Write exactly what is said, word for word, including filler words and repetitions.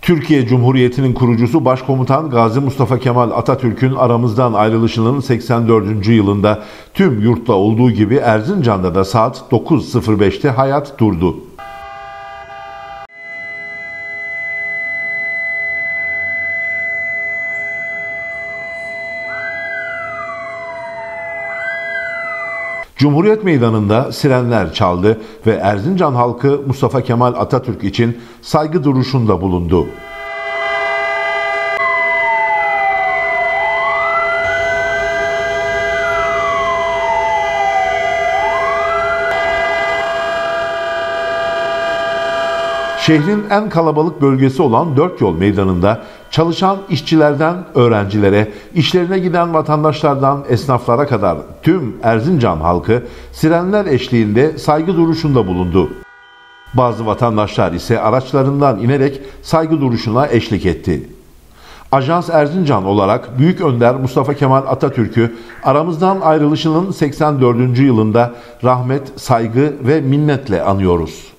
Türkiye Cumhuriyeti'nin kurucusu Başkomutan Gazi Mustafa Kemal Atatürk'ün aramızdan ayrılışının seksen dördüncü yılında tüm yurtta olduğu gibi Erzincan'da da saat dokuz sıfır beşte hayat durdu. Cumhuriyet Meydanı'nda sirenler çaldı ve Erzincan halkı Mustafa Kemal Atatürk için saygı duruşunda bulundu. Şehrin en kalabalık bölgesi olan Dört Yol Meydanı'nda çalışan işçilerden öğrencilere, işlerine giden vatandaşlardan esnaflara kadar tüm Erzincan halkı sirenler eşliğinde saygı duruşunda bulundu. Bazı vatandaşlar ise araçlarından inerek saygı duruşuna eşlik etti. Ajans Erzincan olarak Büyük Önder Mustafa Kemal Atatürk'ü aramızdan ayrılışının seksen dördüncü yılında rahmet, saygı ve minnetle anıyoruz.